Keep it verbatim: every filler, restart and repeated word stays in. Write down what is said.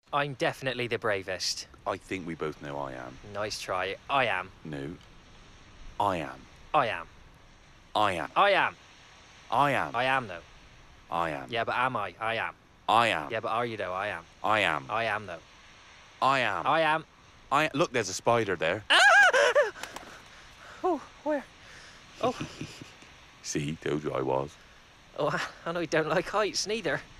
I'm definitely the bravest. I think we both know I am. Nice try. I am. No. I am. I am. I am. I am. I am. I am, though. I am. Yeah, but am I? I am. I am. Yeah, but are you, though? I am. I am. I am, though. I am. I am. I Look, there's a spider there. Ah! Oh, where? Oh. See, told you I was. Oh, I know you don't like heights, neither.